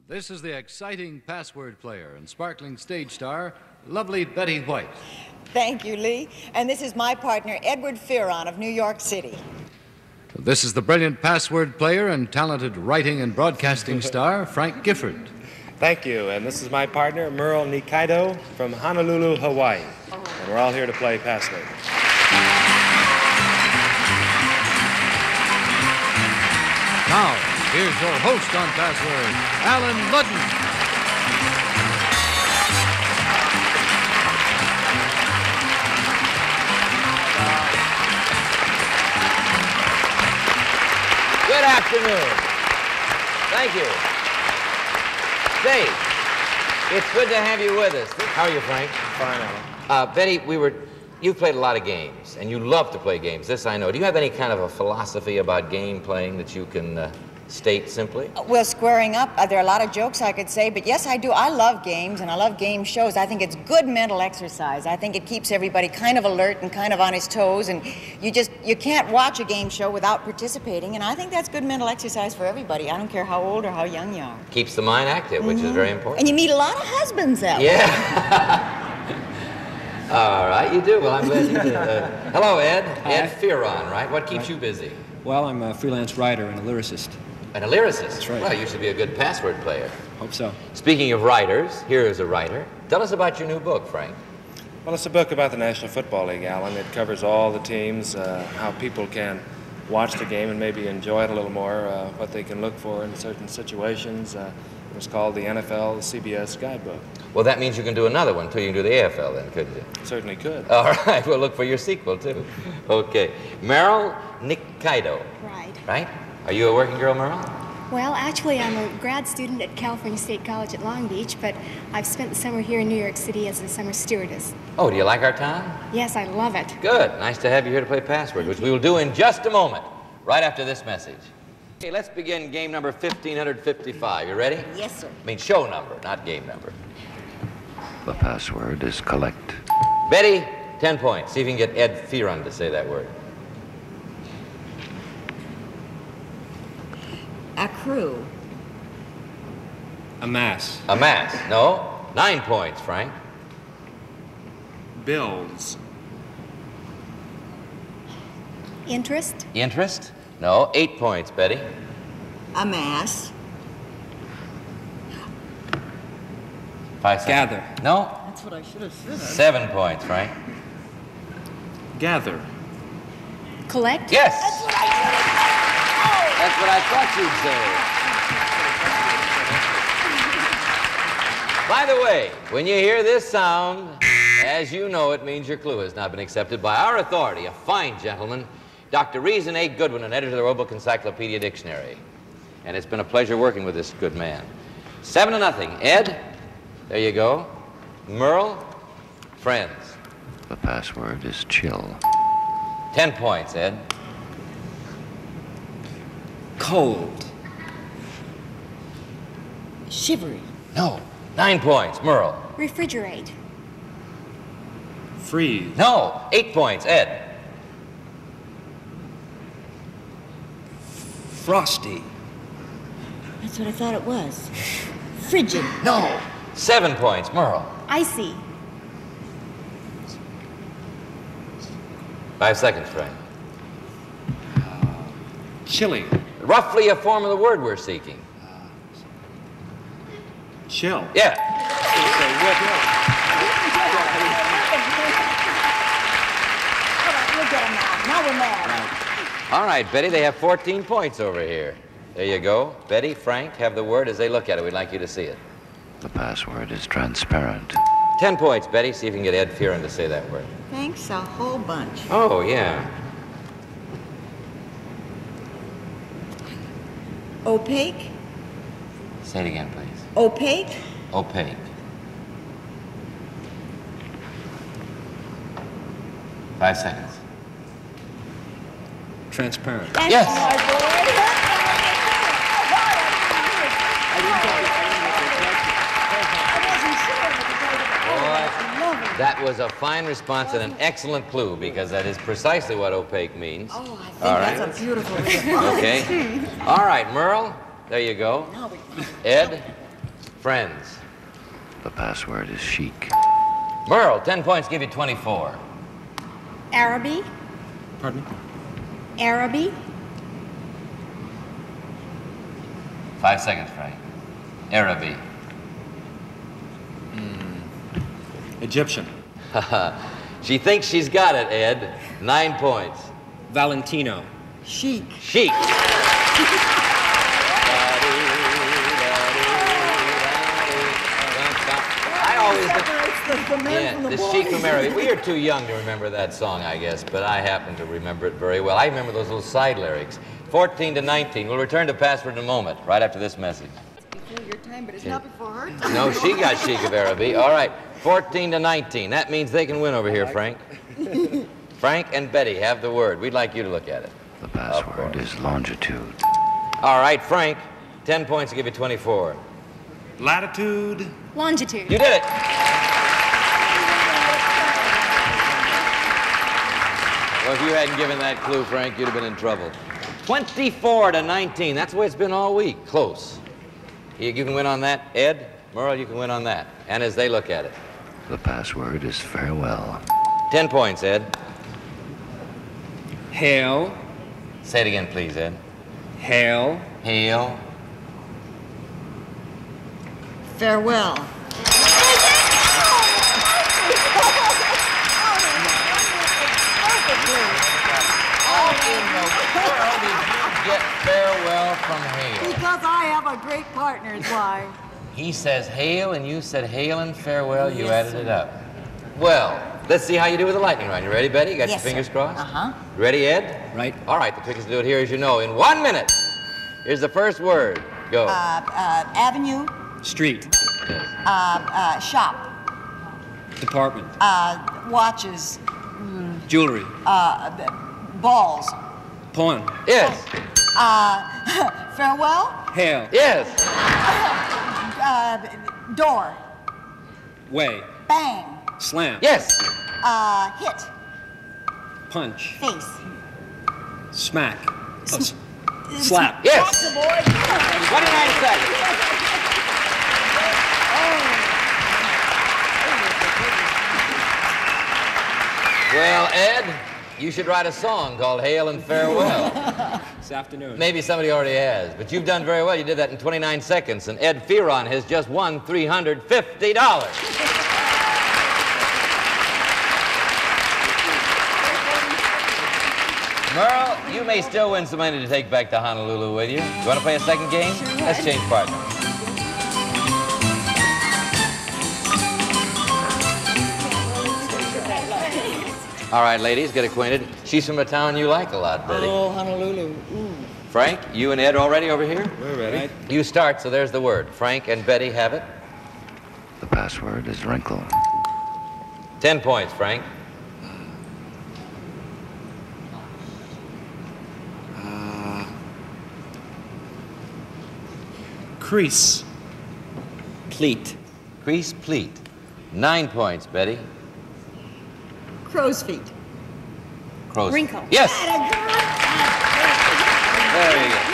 This is the exciting password player and sparkling stage star, lovely Betty White. Thank you, Lee. And this is my partner, Edward Fearon of New York City. This is the brilliant password player and talented writing and broadcasting star, Frank Gifford. Thank you. And this is my partner, Merle Nikaido from Honolulu, Hawaii. And we're all here to play password. Now, here's your host on Password, Alan Ludden. Good afternoon. Thank you. Say, it's good to have you with us. How are you, Frank? Fine, Alan. Betty, you've played a lot of games, and you love to play games. This I know. Do you have any kind of a philosophy about game playing that you can state simply? Well, squaring up, there are a lot of jokes I could say, but yes, I do. I love games, and I love game shows. I think it's good mental exercise. I think it keeps everybody kind of alert and kind of on his toes, and you can't watch a game show without participating, and I think that's good mental exercise for everybody. I don't care how old or how young you are. Keeps the mind active, which is very important. And you meet a lot of husbands that way. Yeah. All right, you do. Well, I'm glad you did. Hello, Ed. Hi. Ed Fearon, right? What keeps you busy? Well, I'm a freelance writer and a lyricist. And a lyricist. That's right. Well, you should be a good password player. Hope so. Speaking of writers, here is a writer. Tell us about your new book, Frank. Well, it's a book about the National Football League, Alan. It covers all the teams, how people can watch the game and maybe enjoy it a little more, what they can look for in certain situations. It was called the NFL CBS Guidebook. Well, that means you can do another one, too. You can do the AFL then, couldn't you? Certainly could. All right, we'll look for your sequel, too. Okay. Merle Nikaido. Right. Right? Are you a working girl, Merle? Well, actually, I'm a grad student at California State College at Long Beach, but I've spent the summer here in New York City as a summer stewardess. Oh, do you like our town? Yes, I love it. Good. Nice to have you here to play Password, which we will do in just a moment, right after this message. Okay, let's begin game number 1555. You ready? Yes, sir. I mean show number, not game number. The password is collect. Betty, 10 points. See if you can get Ed Fearon to say that word. Accrue. Amass. Amass. No. 9 points, Frank. Bills. Interest? Interest? No. 8 points, Betty. Amass. 5 seconds. Gather. No. That's what I should have said. 7 points, Frank. Gather. Collect? Yes. That's what I thought you'd say. By the way, when you hear this sound, as you know, it means your clue has not been accepted by our authority, a fine gentleman, Dr. Reason A. Goodwin, an editor of the Roebuck Encyclopedia Dictionary. And it's been a pleasure working with this good man. 7-0. Ed, there you go. Merle, friends. The password is chill. 10 points, Ed. Cold. Shivery. No. 9 points, Merle. Refrigerate. Freeze. No. 8 points, Ed. Frosty. That's what I thought it was. Frigid. No. 7 points, Merle. Icy. 5 seconds, Frank. Chilly. Roughly a form of the word we're seeking. Chill. Yeah. We'll get him now. Now we're mad. All right, Betty, they have 14 points over here. There you go. Betty, Frank, have the word as they look at it. We'd like you to see it. The password is transparent. 10 points, Betty. See if you can get Ed Fearon to say that word. Thanks a whole bunch. Oh, yeah. Opaque. Say it again, please. Opaque. Opaque. 5 seconds. Transparent. That's Yes. my boy. That was a fine response and an excellent clue because that is precisely what opaque means. Oh, I think All right. that's a beautiful response. Okay. All right, Merle, there you go. Now we- Ed, Friends. The password is chic. Merle, 10 points give you 24. Araby. Pardon me? Araby. 5 seconds, Frank. Araby. Egyptian. She thinks she's got it, Ed. 9 points. Valentino. Chic. Chic. I always... Yeah, the Chic from Araby. We are too young to remember that song, I guess, but I happen to remember it very well. I remember those little side lyrics. 14 to 19. We'll return to Password in a moment, right after this message. Before your time, but it's not before her time. No, she got Chic of Araby. All right, 14 to 19. That means they can win over here, Frank. Frank and Betty have the word. We'd like you to look at it. The password is longitude. All right, Frank, 10 points to give you 24. Latitude. Longitude. You did it. Well, if you hadn't given that clue, Frank, you'd have been in trouble. 24 to 19. That's the way it's been all week. Close. You can win on that, Ed. Merle, you can win on that. And as they look at it. The password is farewell. 10 points, Ed. Hail. Say it again, please, Ed. Hail. Hail. Farewell. Get farewell from hail. Because I have a great partner, is why. He says hail, and you said hail and farewell. You Yes, added sir. it up. Well, let's see how you do with the lightning round. You ready, Betty? Got Yes, your fingers sir. crossed? Uh-huh. Ready, Ed? Right. All right, the quickest to do it here, as you know, in 1 minute. Here's the first word. Go. Avenue, Street. shop, Department. watches, Jewelry. balls. Pawn. Yes. Farewell, Hail. Yes. door, Way. bang, Slam. Yes. hit, Punch. face. Smack. Slap. Yes. That's the boy. 29 seconds. Well, Ed, you should write a song called Hail and Farewell. This afternoon. Maybe somebody already has, but you've done very well. You did that in 29 seconds, and Ed Fearon has just won $350. Merle, you may still win some money to take back to Honolulu with you. You want to play a second game? Let's change partners. All right, ladies, get acquainted. She's from a town you like a lot, Betty. Oh, Honolulu. Ooh. Frank, you and Ed all ready over here? We're ready. Right. You start, so there's the word. Frank and Betty have it. The password is wrinkle. 10 points, Frank. Crease. Pleat. Crease pleat. 9 points, Betty. Crow's feet. Crow's. Wrinkle. Yes. There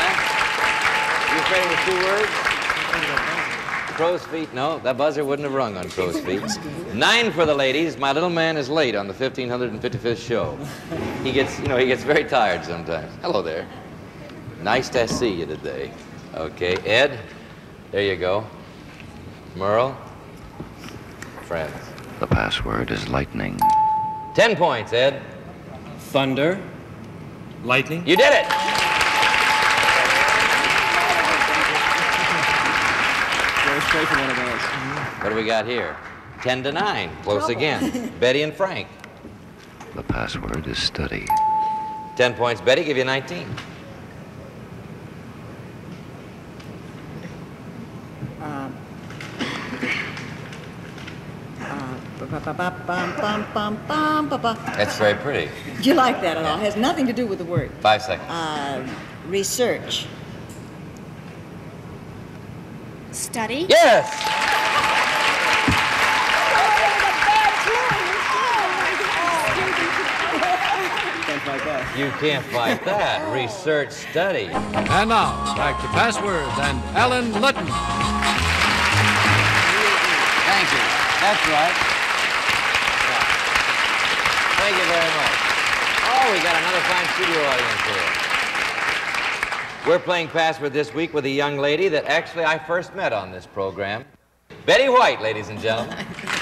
you go. You afraid with 2 words? Crow's feet. No, that buzzer wouldn't have rung on crow's feet. 9 for the ladies. My little man is late on the 1555th show. He gets very tired sometimes. Hello there. Nice to see you today. Okay, Ed, there you go. Merle, friends. The password is lightning. 10 points, Ed. Thunder. Lightning. You did it. Go straight for one of those. What do we got here? 10 to 9. Close again. Betty and Frank. The password is study. 10 points, Betty. Give you 19. That's very pretty. Do you like that at all? It has nothing to do with the word. 5 seconds. Research. Study. Yes. Can't fight that. You can't fight that. Research, study. And now, back to passwords and Alan Litton. Thank you. That's right. Yeah. Thank you very much. Oh, we got another fine studio audience here. We're playing Password this week with a young lady that actually I first met on this program. Betty White, ladies and gentlemen.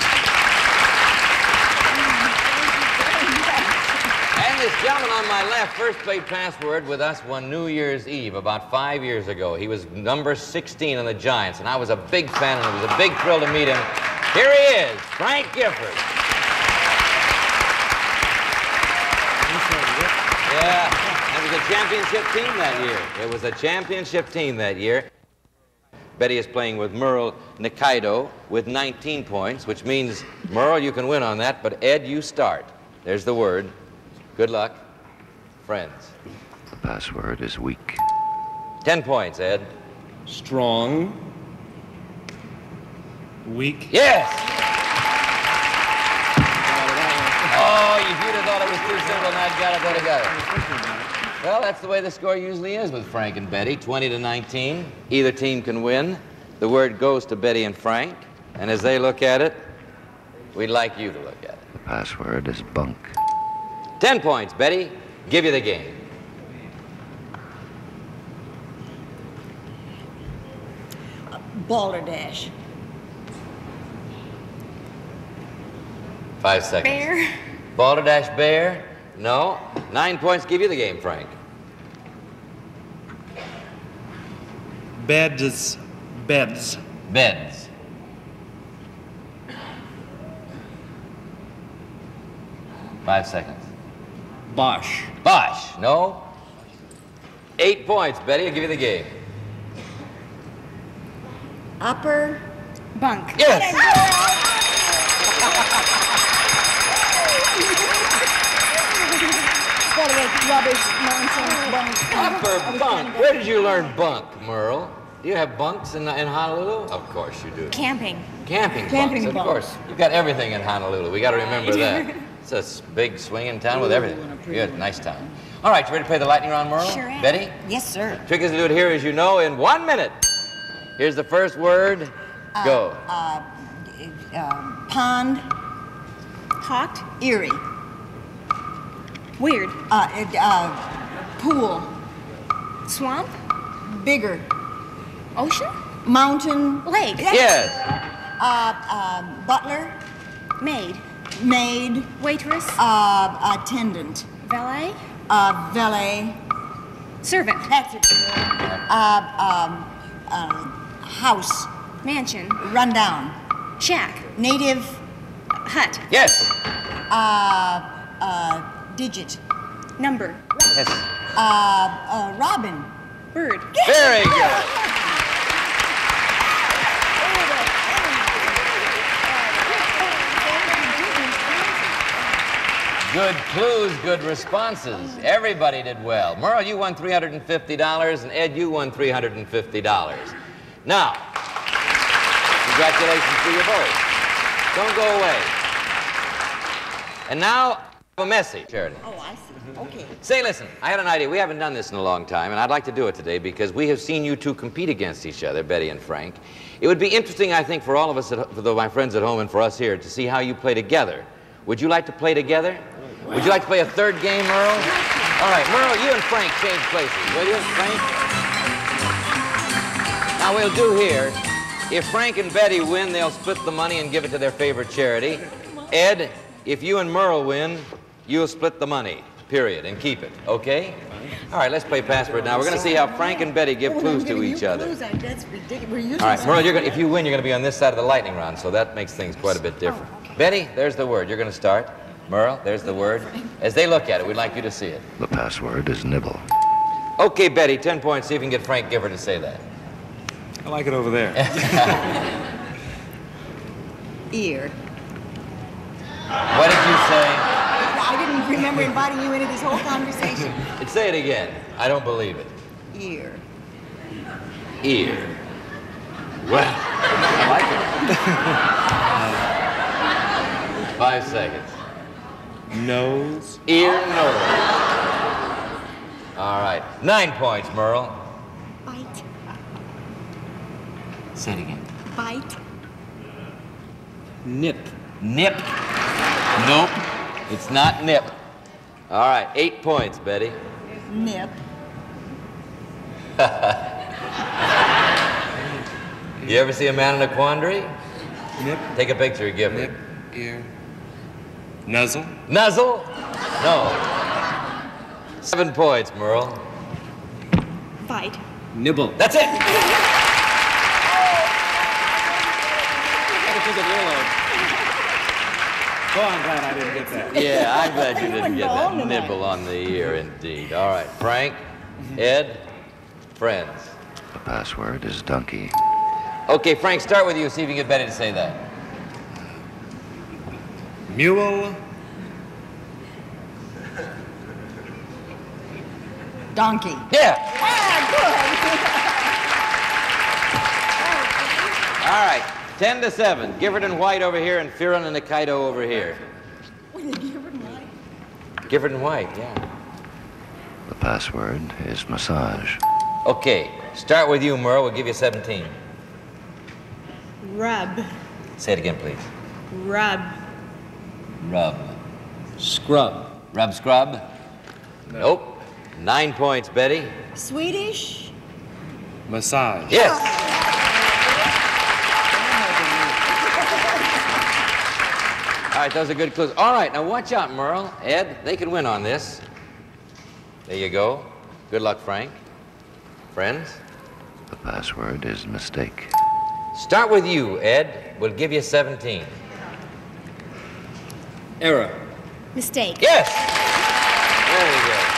And this gentleman on my left first played Password with us one New Year's Eve about 5 years ago. He was number 16 on the Giants, and I was a big fan, and it was a big thrill to meet him. Here he is, Frank Gifford. Yeah, it was a championship team that year. It was a championship team that year. Betty is playing with Merle Nikaido with 19 points, which means, Merle, you can win on that, but Ed, you start. There's the word. Good luck. Friends. The password is weak. 10 points, Ed. Strong. Weak. Yes! Oh, if you'd have thought it was too simple, and I'd got it, would have got it. Well, that's the way the score usually is with Frank and Betty, 20-19. Either team can win. The word goes to Betty and Frank, and as they look at it, we'd like you to look at it. The password is bunk. 10 points, Betty. Give you the game. Balderdash. 5 seconds. Bear. Balderdash Bear? No. 9 points. Give you the game, Frank. Beds. Beds. Beds. 5 seconds. Bosch. Bosch. No. 8 points, Betty. I'll give you the game. Upper. Bunk. Yes. Rubbish, nonsense, bunk. Upper bunk. Where did you learn bunk, Merle? Do you have bunks in Honolulu? Of course you do. Camping. Camping Camping bunks, of bunks. course. You've got everything in Honolulu. We got to remember that. It's a big swinging town with everything. Good, nice town. All right, you ready to play the lightning round, Merle? Sure am. Betty? Yes, sir. Trick is to do it here, as you know, in 1 minute. Here's the first word. Go. Pond. Hot. Erie. Weird. Pool. Swamp. Bigger. Ocean. Mountain. Lake. Yes. Butler. Maid. Maid. Waitress. Attendant. Valet. Valet. Servant. That's it. House. Mansion. Rundown. Shack. Native. Hut. Yes. Digit. Number. Yes. Robin. Bird. Very good. Good clues, good responses. Everybody did well. Merle, you won $350, and Ed, you won $350. Now, congratulations to you both. Don't go away. And now, a message, Charity. Oh, I see. Okay. Say, listen, I had an idea. We haven't done this in a long time, and I'd like to do it today because we have seen you two compete against each other, Betty and Frank. It would be interesting, I think, for all of us, for my friends at home and for us here, to see how you play together. Would you like to play together? Would you like to play a third game, Merle? All right, Merle, you and Frank change places, will you, Frank? Now, we'll do here, if Frank and Betty win, they'll split the money and give it to their favorite charity. Ed, if you and Merle win, you'll split the money, period, and keep it, okay? All right, let's play Password now. We're going to see how Frank and Betty give clues to each other. That's ridiculous. All right, Merle, if you win, you're going to be on this side of the lightning round, so that makes things quite a bit different. Betty, there's the word. You're going to start. Merle, there's the word. As they look at it, we'd like you to see it. The password is nibble. Okay, Betty, 10 points. See if you can get Frank Gifford to say that. I like it over there. Ear. What did you say? I didn't remember inviting you into this whole conversation. Say it again. I don't believe it. Ear. Ear. Well, I like it. 5 seconds. Nose. Ear, nose. All right. 9 points, Merle. Bite. Say it again. Bite. Nip. Nip. Nope. It's not nip. All right, 8 points, Betty. Nip. You ever see a man in a quandary? Nip. Take a picture, give me. Nip. Ear. Nuzzle. Nuzzle? No. 7 points, Merle. Fight. Nibble. That's it. Oh, I'm glad I didn't get that. Yeah, I'm glad you didn't get that nibble on the ear, indeed. All right, Frank, Ed, friends. The password is donkey. Okay, Frank, start with you. See if you can get Betty to say that. Mule. Donkey. Yeah. Ah, All right, 10 to 7. Gifford and White over here, and Fearon and Nikaido over here. Gifford and White, yeah. The password is massage. Okay, start with you, Merle. We'll give you 17. Rub. Say it again, please. Rub. Rub. Scrub. Rub scrub? Nope. 9 points, Betty. good. Swedish. Massage. Yes. All right, those are good clues. All right, now watch out, Merle. Ed, they can win on this. There you go. Good luck, Frank. Friends? The password is mistake. Start with you, Ed. We'll give you 17. Error. Mistake. Yes! There you go.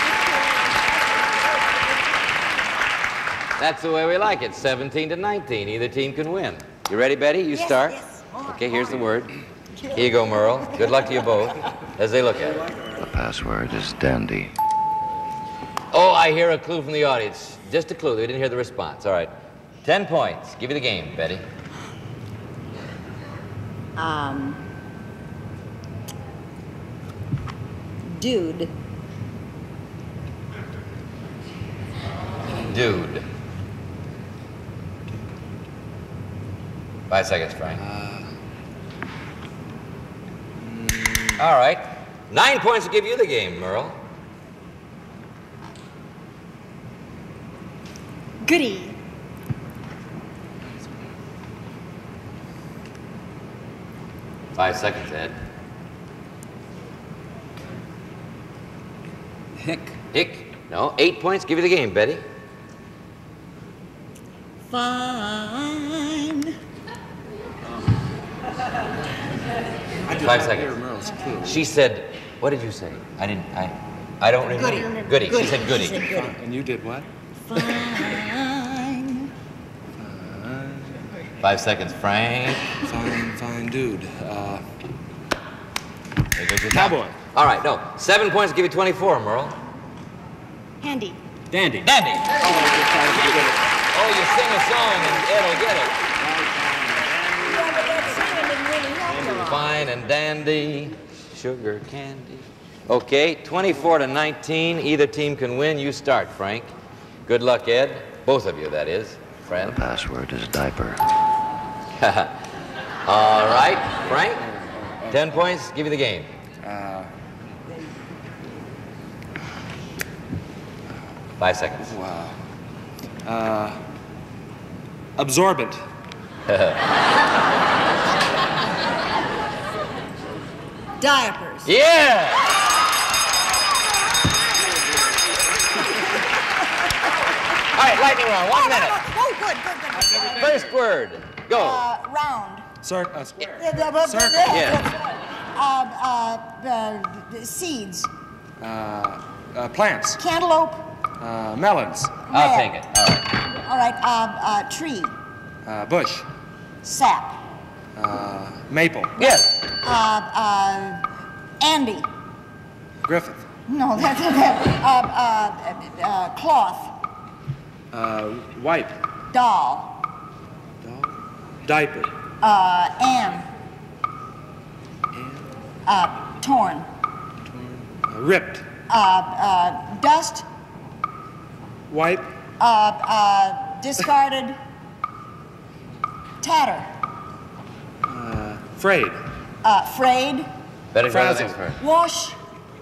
That's the way we like it, 17 to 19. Either team can win. You ready, Betty? You start. Yes. Okay, here's the word. Here you go, Merle. Good luck to you both as they look at it. The password is dandy. Oh, I hear a clue from the audience. Just a clue. We didn't hear the response. All right. 10 points. Give you the game, Betty. Dude. Dude. 5 seconds, Frank. All right. 9 points to give you the game, Merle. Goody. Five seconds, Ed. Hick. Hick. No. 8 points. Give you the game, Betty. Fine. 5 seconds. Merle's clue. She said, what did you say? I don't remember. Goody. She said goody. And you did what? Fine. 5 seconds, Frank. Fine dude. There goes your Cowboy. time. All right, no. 7 points to give you 24, Merle. Handy. Dandy. Dandy. Oh, you sing a song and Ed will get it. Fine and dandy, sugar candy. Okay, 24 to 19. Either team can win. You start, Frank. Good luck, Ed. Both of you, that is. The Friend. password is diaper. All right, Frank. 10 points. Give you the game. 5 seconds. Wow. Absorbent. Diapers. Yeah! All right, lightning round. 1 minute. Oh, good. First word. Go. Round. Square. Seeds. Plants. Cantaloupe. Melons. I'll take it. All right. All right. Tree. Bush. Sap. Maple. Yes. Andy. Griffith. No, that's cloth. Wipe. Doll. Diaper. Ann. Torn. Ripped. Dust. Wipe. Discarded. Tatter. Frayed. Frayed. Better try the Frazzled. next word. Wash.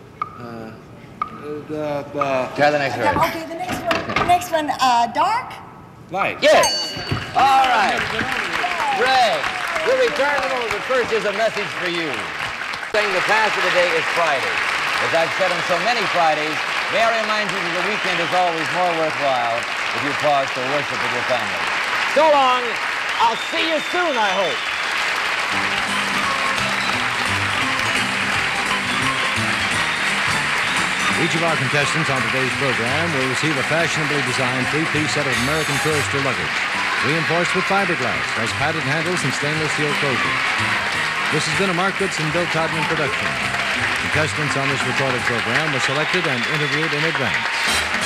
Try the next word. Okay, the next one. The next one, dark. Light. Yes. All right. Greg, we'll return in a moment, but first here's a message for you. Saying the pass of the day is Friday. As I've said on so many Fridays, may I remind you that the weekend is always more worthwhile if you pause to worship with your family. So long. I'll see you soon, I hope. Each of our contestants on today's program will receive a fashionably designed three-piece set of American Tourister luggage, reinforced with fiberglass, has padded handles and stainless steel closures. This has been a Mark Goodson, Bill Todman production. Contestants on this recorded program were selected and interviewed in advance.